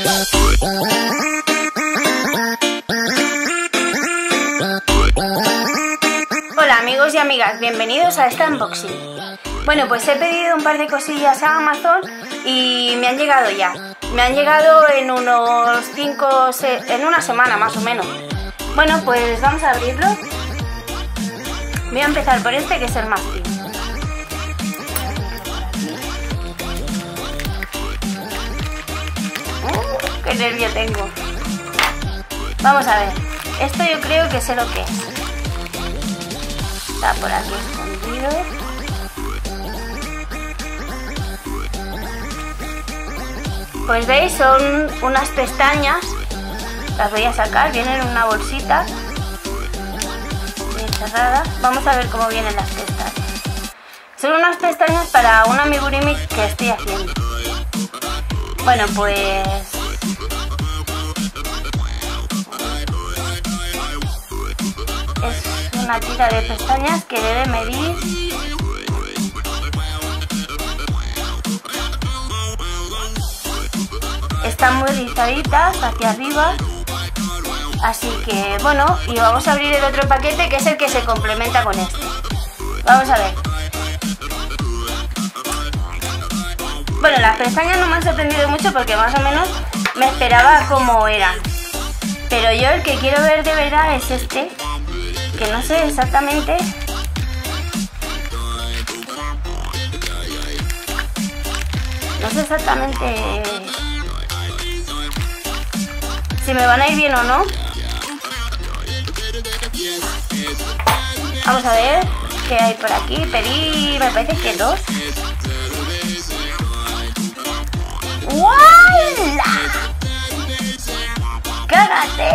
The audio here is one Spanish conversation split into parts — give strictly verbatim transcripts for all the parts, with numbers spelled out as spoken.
Hola amigos y amigas, bienvenidos a este unboxing. Bueno, pues he pedido un par de cosillas a Amazon y me han llegado ya. Me han llegado en unos cinco, en una semana más o menos. Bueno, pues vamos a abrirlo. Voy a empezar por este, que es el más fino. Uh, ¡Qué nervio tengo! Vamos a ver. Esto yo creo que sé lo que es. Está por aquí escondido. Pues veis, son unas pestañas. Las voy a sacar, vienen en una bolsita bien cerrada. Vamos a ver cómo vienen las pestañas. Son unas pestañas para un amigurumi que estoy haciendo. Bueno, pues es una tira de pestañas que debe medir están muy rizaditas hacia arriba, así que bueno, y vamos a abrir el otro paquete, que es el que se complementa con este. Vamos a ver. Bueno, las pestañas no me han sorprendido mucho porque más o menos me esperaba cómo eran, pero yo el que quiero ver de verdad es este, que no sé exactamente. No sé exactamente si me van a ir bien o no. Vamos a ver qué hay por aquí. Pedí, me parece que dos. ¡Wala! ¡Cágate!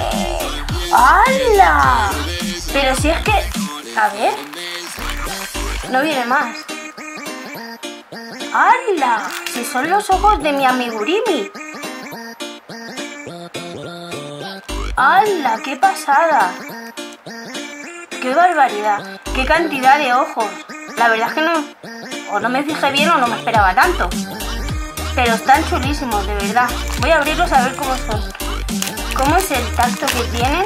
¡Hala! Pero si es que... A ver... No viene más. ¡Hala! Si son los ojos de mi amigurumi. ¡Hala! ¡Qué pasada! ¡Qué barbaridad! ¡Qué cantidad de ojos! La verdad es que no... O no me fijé bien o no me esperaba tanto. Pero están chulísimos, de verdad. Voy a abrirlos a ver cómo son. ¿Cómo es el tacto que tienen?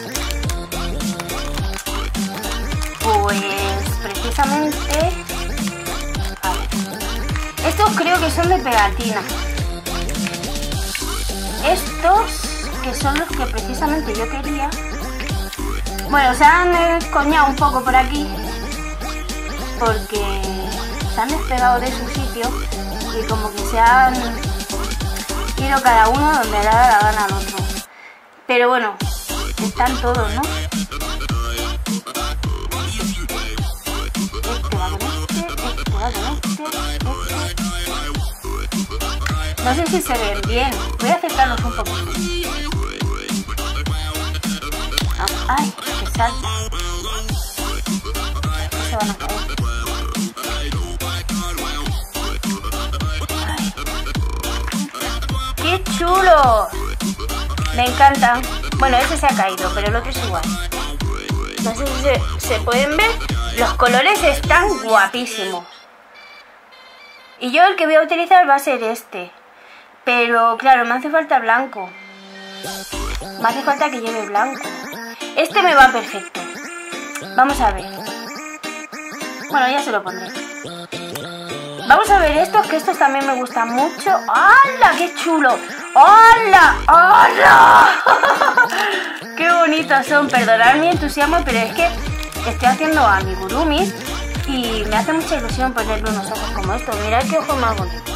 Pues precisamente... A ver. Estos creo que son de pegatina. Estos... que son los que precisamente yo quería. Bueno, se han escoñado un poco por aquí porque se han despegado de su sitio y como que se han ido cada uno donde le da la gana al otro. Pero bueno, están todos, ¿no? Este va con este, este va con este, este. No sé si se ven bien. Voy a acercarlos un poquito. ¡Ay! ¡Que salta! Se van a caer. ¡Ay! ¡Qué chulo! Me encantan. Bueno, ese se ha caído, pero el otro es igual. No sé si se, se pueden ver. Los colores están guapísimos. Y yo el que voy a utilizar va a ser este. Pero claro, me hace falta blanco. Me hace falta que lleve blanco. Este me va perfecto. Vamos a ver. Bueno, ya se lo pondré. Vamos a ver estos, que estos también me gustan mucho. ¡Hala! ¡Qué chulo! ¡Hala! ¡Hala! ¡Qué bonitos son! Perdonad mi entusiasmo, pero es que estoy haciendo amigurumis y me hace mucha ilusión ponerle unos ojos como estos. Mirad qué ojos más bonitos.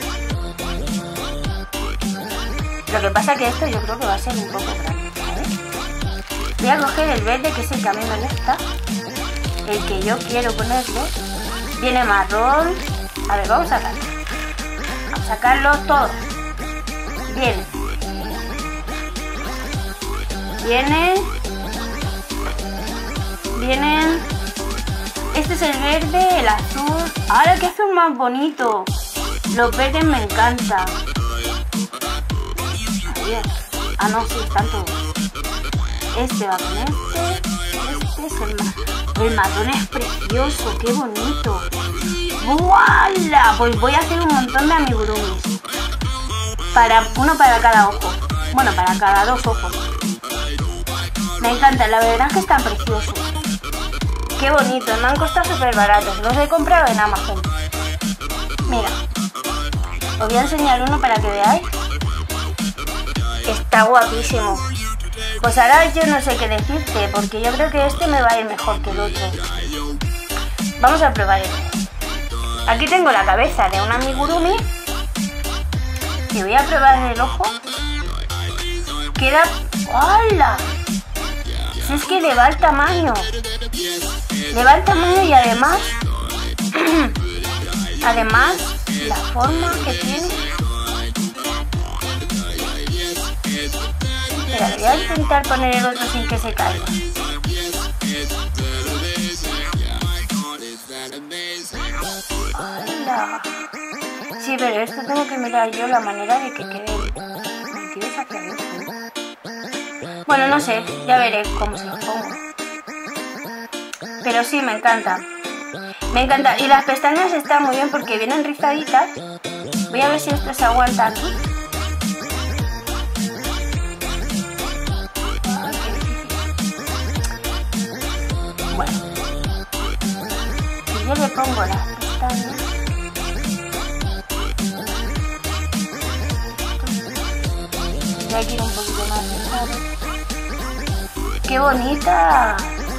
Lo que pasa que esto yo creo que va a ser un poco grande. Voy a coger el verde, que es el que a mí me gusta, el que yo quiero ponerlo. Viene marrón. A ver, vamos a sacarlo. Vamos a sacarlo todo. Viene. Viene. Vienen. Este es el verde, el azul. ¡Ahora qué azul más bonito! Los verdes me encantan. A ver. Ah, no, sí, están todos. Este va con este. Este es el marrón. El marrón es precioso, qué bonito. ¡Voilà! Pues voy a hacer un montón de amigurumis para uno para cada ojo. Bueno, para cada dos ojos. Me encanta, la verdad es que están preciosos. Qué bonito, me han costado súper baratos. Los he comprado en Amazon. Mira, os voy a enseñar uno para que veáis. Está guapísimo. Pues ahora yo no sé qué decirte, porque yo creo que este me va a ir mejor que el otro. Vamos a probar este. Aquí tengo la cabeza de un amigurumi. Y voy a probar el ojo. Queda... ¡Hala! Si es que le va el tamaño. Le va el tamaño y además... además, la forma que tiene... Espera, voy a intentar poner el otro sin que se caiga. ¡Hala! Sí, pero esto tengo que mirar yo la manera de que quede... ¿Me quieres hacia adentro? Bueno, no sé, ya veré cómo se los pongo. Pero sí, me encanta. Me encanta. Y las pestañas están muy bien porque vienen rizaditas. Voy a ver si esto se aguanta aquí. Bueno. Si yo le pongo las pestañas... Voy a ir un poquito más pesado. ¡Qué bonita!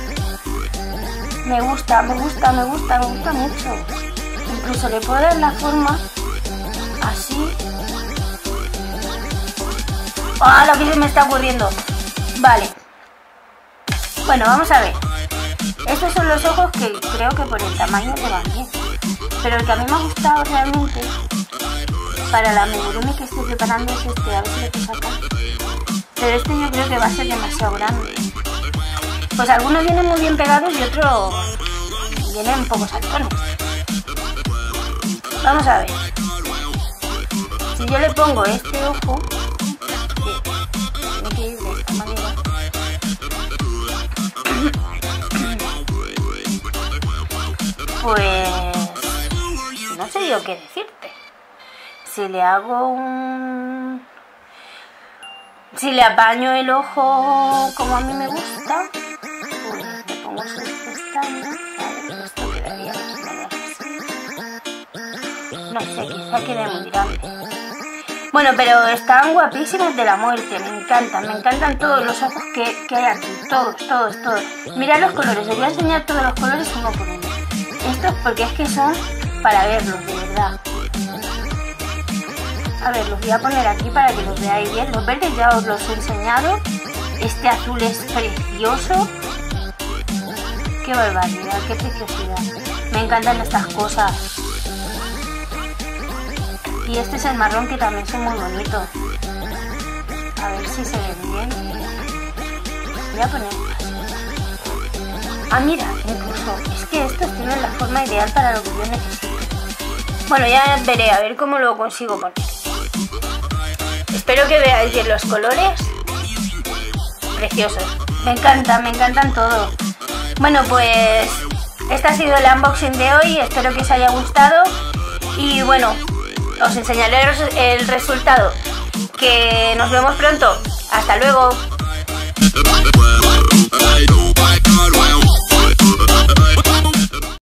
Me gusta, me gusta, me gusta, me gusta mucho. Incluso le puedo dar la forma así. ¡Ah, lo que se me está ocurriendo! Vale. Bueno, vamos a ver. Estos son los ojos que creo que por el tamaño te van bien. Pero el que a mí me ha gustado realmente para la amigurumi que estoy preparando es este. A ver si lo puedo sacar. Pero este yo creo que va a ser demasiado grande. Pues algunos vienen muy bien pegados y otros vienen un poco saltones. Vamos a ver. Si yo le pongo este ojo, tiene que ir de esta manera. Pues no sé yo qué decirte. Si le hago un... Si le apaño el ojo como a mí me gusta, pues le pongo sus pestañas, ¿vale? Esto quedaría así. No sé, quizá quede muy grande. Bueno, pero están guapísimos de la muerte, me encantan, me encantan todos los ojos que, que hay aquí, todos, todos, todos. Mirad los colores, os voy a enseñar todos los colores uno por uno. Estos porque es que son para verlos, de verdad. A ver, los voy a poner aquí para que los veáis bien. Los verdes ya os los he enseñado. Este azul es precioso. Qué barbaridad, qué preciosidad. Me encantan estas cosas. Y este es el marrón que también son muy bonitos. A ver si se ve bien. Voy a poner... Ah, mira, incluso es que estos tienen la forma ideal para lo que yo necesito. Bueno, ya veré, a ver cómo lo consigo poner. Espero que veáis bien los colores. Preciosos. Me encantan, me encantan todos. Bueno, pues este ha sido el unboxing de hoy. Espero que os haya gustado. Y bueno, os enseñaré el resultado. Que nos vemos pronto. Hasta luego.